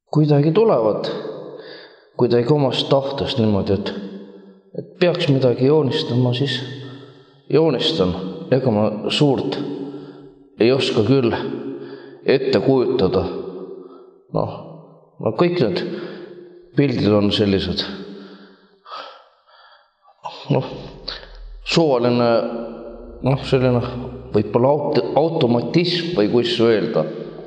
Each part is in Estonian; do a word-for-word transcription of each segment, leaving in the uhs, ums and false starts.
kuidagi tulevad, kuidagi omast tahtest niimoodi, et, et peaks midagi joonistama, siis joonistan. Ega ma suurt ei oska küll ette kujutada. Noh, no kõik need pildid on sellised, noh, suvaline, noh, selline võib-olla auto, automatism või kuis öelda.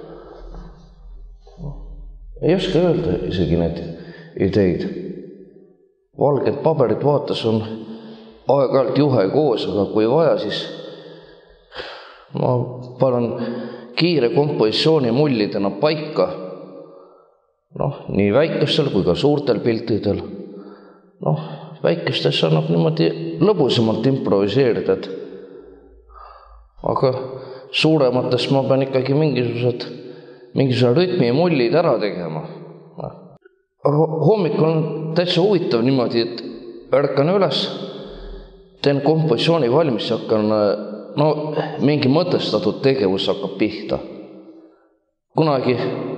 Ei oska öelda isegi need ideid. Valged paberid vaatas on aeg-ajalt juhe koos, aga kui vaja, siis ma panen kiire kompositsiooni mullidena paika. Noh, nii väikestel kui ka suurtel piltidel. Noh, väikestes annab niimoodi lõbusamalt improviseerida, et aga suuremates ma pean ikkagi mingisugused, mingisugused rütmi mullid ära tegema. Aga hommikul on täitsa huvitav niimoodi, et ärkan üles, teen kompositsiooni valmis, hakkan, no mingi mõtestatud tegevus hakkab pihta. Kunagi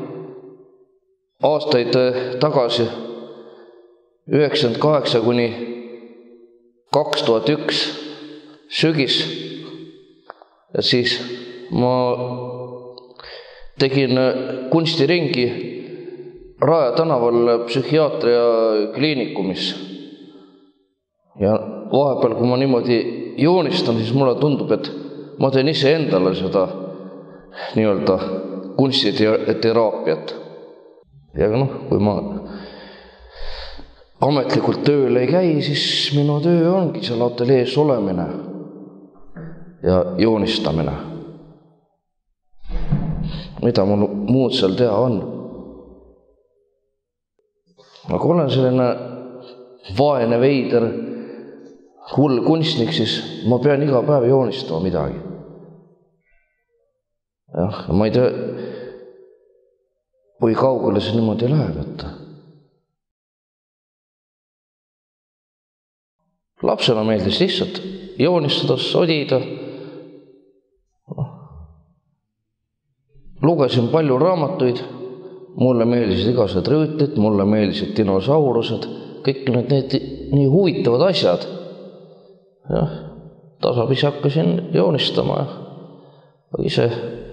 aastaid tagasi, üheksakümmend kaheksa kuni kaks tuhat üks sügis, ja siis ma tegin kunstiringi Raja tänaval psühhiaatria kliinikumis. Ja vahepeal, kui ma niimoodi joonistan, siis mulle tundub, et ma teen ise endale seda nii-öelda kunstiteraapiat. Ja noh, kui ma ametlikult tööl ei käi, siis minu töö ongi seal ateljees olemine ja joonistamine. Mida mul muud seal teha on? Aga olen selline vaene veider hull kunstnik, siis ma pean iga päev joonistama midagi. Jah, ma ei tea, kui kaugele see niimoodi läheb, et lapsena meeldis lihtsalt joonistada, sodida. Lugesin palju raamatuid, mulle meeldisid igased rüütlid, mulle meeldisid dinosaurused, kõik need, need nii huvitavad asjad. Jah, tasapisi hakkasin joonistama. Aga ise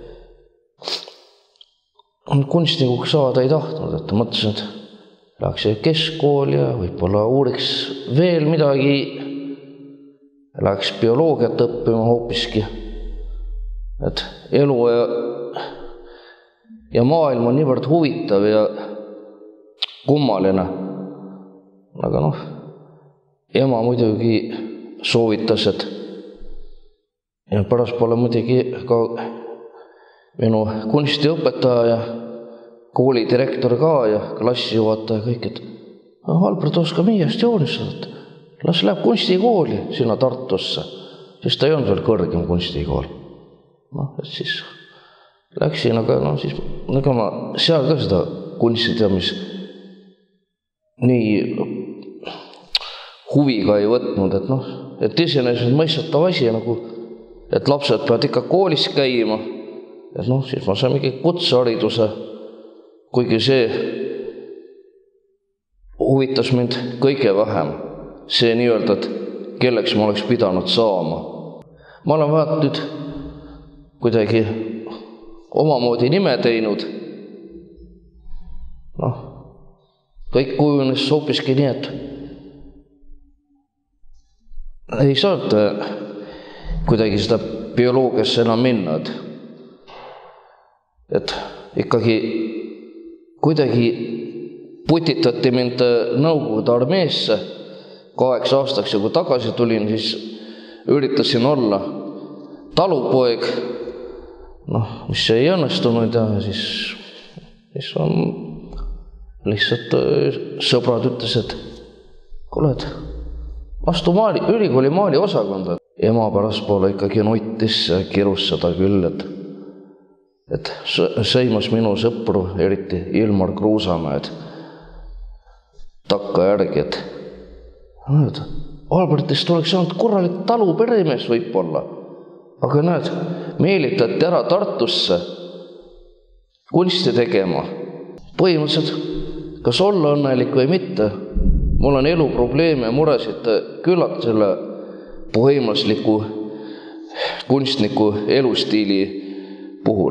kunstnikuks saada ei tahtnud, et mõtlesin, et läheks keskkooli ja võib-olla uuriks veel midagi, läheks bioloogiat õppima hoopiski. Et elu ja ja maailm on niivõrd huvitav ja kummaline. Aga noh, ema muidugi soovitas, et ja pärast pole muidugi ka minu kunstiõpetaja ja koolidirektor ka ja klassijuhataja kõik, et Albert oskab miiest joonistada, las läheb kunstikooli sinna Tartusse, sest ta ei olnud veel kõrgem kunstikool. Noh, et siis läksin, aga no siis ega ma seal ka seda kunstida, mis nii huviga ei võtnud, et noh, et iseenesest mõistetav asi nagu, et lapsed peavad ikka koolis käima, et noh, siis ma saan mingi kutsehariduse, kuigi see huvitas mind kõige vähem, see nii-öelda, et kelleks ma oleks pidanud saama. Ma olen vaat nüüd kuidagi omamoodi nime teinud. Noh, kõik kujunes hoopiski nii, et ei saanud kuidagi seda bioloogiasse enam minna. Et ikkagi kuidagi putitati mind Nõukogude armeesse kaheks aastaks ja kui tagasi tulin, siis üritasin olla talupoeg. Noh, mis ei õnnestunud ja siis, siis on lihtsalt sõbrad ütles, et kuule, et astu maali, ülikooli maali osakonda. Ema pärast poole ikkagi nuttis ja kirus seda küll, et, et sõimas minu sõpru, eriti Ilmar Kruusamäe, et takka järgi, et Albertist oleks saanud korralik taluperemees võib-olla. Aga näed, meelitati ära Tartusse kunsti tegema. põhimõtteliselt, kas olla õnnelik või mitte, mul on elu probleeme ja muresid küllalt selle boheemlasliku kunstniku elustiili puhul.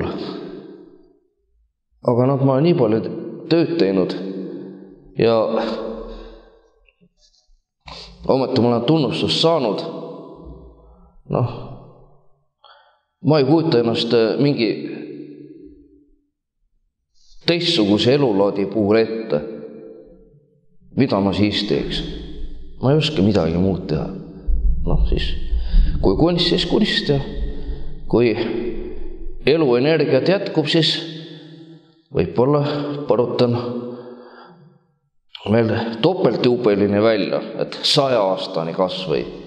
Aga nad ma olen nii palju tööd teinud ja ometi ma olen tunnustust saanud. Noh, ma ei kujuta ennast mingi teistsuguse elulaadi puhul ette, mida ma siis teeks. Ma ei oska midagi muud teha. Noh, siis kui kunst, siis kunst ja kui eluenergiat jätkub, siis võib-olla parutan veel topeltjuubeline välja, et saja aastani kas või.